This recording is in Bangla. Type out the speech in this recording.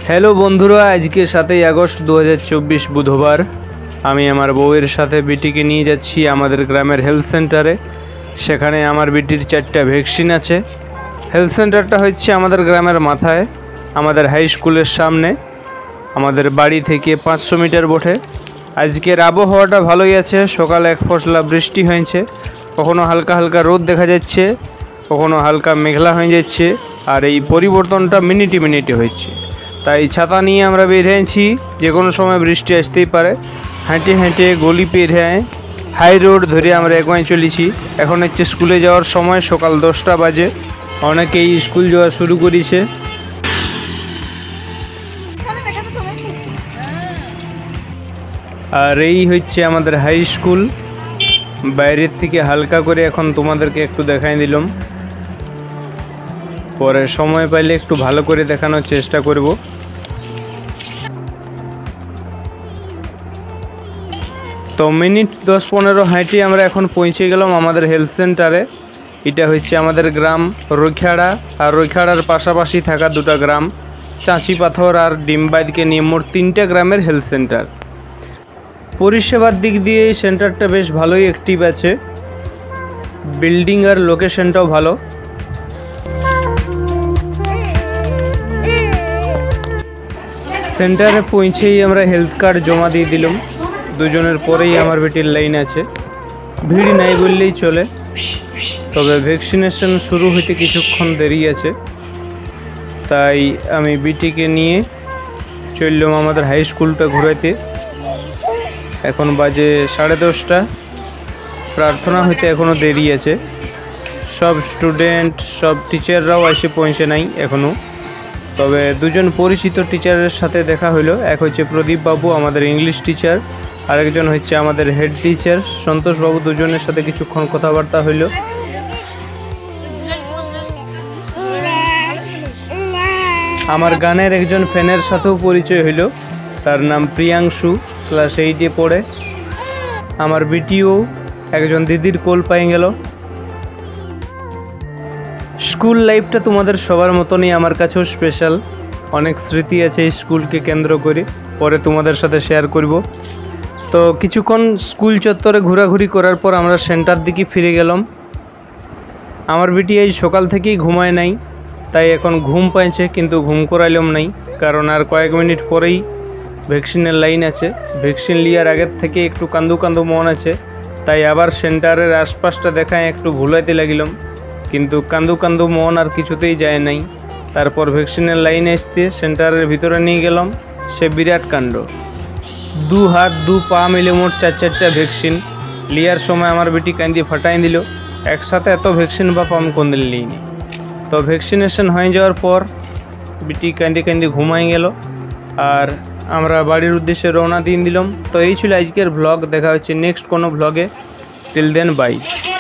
হ্যালো বন্ধুরা, আজকে 7ই আগস্ট 2024 বুধবার আমি আমার বউয়ের সাথে বিটিকে নিয়ে যাচ্ছি আমাদের গ্রামের হেলথ সেন্টারে। সেখানে আমার বিটির 4টা ভ্যাকসিন আছে। হেলথ সেন্টারটা হচ্ছে আমাদের গ্রামের মাথায়, আমাদের হাই স্কুলের সামনে, আমাদের বাড়ি থেকে 500 মিটার বটে। আজকের আবহাওয়াটা ভালোই আছে, সকালে এক ফসলা বৃষ্টি হয়েছে, কখনো হালকা হালকা রোদ দেখা যাচ্ছে, কখনো হালকা মেঘলা হয়ে যাচ্ছে, আর এই পরিবর্তনটা মিনিটে মিনিটে হচ্ছে। তাই ছাতা নিয়ে আমরা বেরিয়েছি, যে কোনো সময় বৃষ্টি আসতেই পারে। হেঁটে হেঁটে গলি পেরিয়ে হাই রোড ধরে আমরা এগোয় চলেছি। এখন হচ্ছে স্কুলে যাওয়ার সময়, সকাল 10টা বাজে। অনেকেই স্কুল যাওয়া শুরু করেছে। আর এই হচ্ছে আমাদের হাই স্কুল। বাইরের থেকে হালকা করে এখন তোমাদেরকে একটু দেখাই দিলাম, পরে সময় পাইলে একটু ভালো করে দেখানোর চেষ্টা করব। তো মিনিট 10-15 হাঁটি আমরা এখন পৌঁছে গেলাম আমাদের হেলথ সেন্টারে। এটা হচ্ছে আমাদের গ্রাম রৈখাড়া, আর রৈখাড়ার পাশাপাশি থাকা দুটা গ্রাম চাঁচি পাথর আর ডিমবাইদকে নিয়ে মোট 3টা গ্রামের হেলথ সেন্টার। পরিষেবার দিক দিয়ে এই সেন্টারটা বেশ ভালোই অ্যাক্টিভ আছে। বিল্ডিং আর লোকেশনটাও ভালো। সেন্টারে পৌঁছেই আমরা হেলথ কার্ড জমা দিয়ে দিলাম। দুজনের পরেই আমার বেটির লাইন আছে, ভিড় নাই বললেই চলে। তবে ভ্যাকসিনেশন শুরু হইতে কিছুক্ষণ দেরি আছে, তাই আমি বিটিকে নিয়ে চললাম আমাদের হাই স্কুলটা ঘুরাইতে। এখন বাজে 10:30। প্রার্থনা হইতে এখনও দেরি আছে। সব স্টুডেন্ট, সব টিচাররাও এসে পৌঁছে নাই এখনও। তবে দুজন পরিচিত টিচারের সাথে দেখা হলো। এক হচ্ছে প্রদীপ বাবু, আমাদের ইংলিশ টিচার, আরেকজন হচ্ছে আমাদের হেড টিচার সন্তোষ বাবু। দুজনের সাথে কিছুক্ষণ কথাবার্তা হইল। আমার গানের একজন ফ্যানের সাথেও পরিচয় হইল, তার নাম প্রিয়াংশু, ক্লাস 8-এ পড়ে। আমার বিটিও একজন দিদির কোল পাই গেল। স্কুল লাইফটা তোমাদের সবার মতনই আমার কাছেও স্পেশাল। অনেক স্মৃতি আছে এই স্কুলকে কেন্দ্র করে, পরে তোমাদের সাথে শেয়ার করব। তো কিছুক্ষণ স্কুল চত্বরে ঘোরাঘুরি করার পর আমরা সেন্টার দিকে ফিরে গেলাম। আমার বিটি এই সকাল থেকেই ঘুমায় নাই, তাই এখন ঘুম পাইছে, কিন্তু ঘুম করাইলাম নাই, কারণ আর কয়েক মিনিট পরেই ভ্যাকসিনের লাইন আছে। ভ্যাকসিন লিয়ার আগের থেকে একটু কান্দু কান্দু মন আছে, তাই আবার সেন্টারের আশপাশটা দেখায় একটু ভুলাইতে লাগিলাম, কিন্তু কান্দু কান্দু মন আর কিছুতেই যায় নাই। তারপর ভ্যাকসিনের লাইনে আসতে সেন্টারের ভিতরে নিয়ে গেলাম। সে বিরাট কাণ্ড, 2 হাত 2 পা মিলে মোট 4-4টা ভ্যাকসিন লিয়ার সময় আমার বেটি কান্দি ফাটাই দিল। একসাথে এত ভ্যাকসিন বাপ আমি কোন দিন নিইনি। তো ভ্যাকসিনেশন হয়ে যাওয়ার পর বিটি কান্দি কান্দি ঘুমাই গেল, আর আমরা বাড়ির উদ্দেশ্যে রওনা দিয়ে দিলাম। তো এই ছিল আজকের ব্লগ। দেখা হচ্ছে নেক্সট কোনো ব্লগে। Till then, by.